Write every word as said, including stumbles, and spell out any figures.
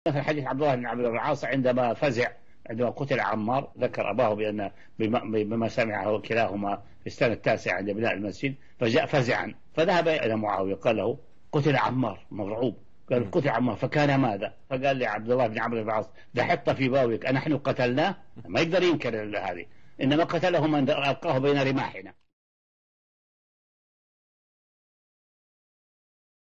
في حديث عبد الله بن عمرو بن العاص عندما فزع عندما قتل عمار، ذكر أباه بأن بما سمعه كلاهما في السنة التاسعة عند بناء المسجد، فجاء فزعا فذهب إلى معاوية قال له قتل عمار، مرعوب، قال قتل عمار فكان ماذا؟ فقال لي عبد الله بن عمرو بن العاص دحط في باوك أنحن قتلناه؟ ما يقدر ينكر هذه، إنما قتله من ألقاه بين رماحنا.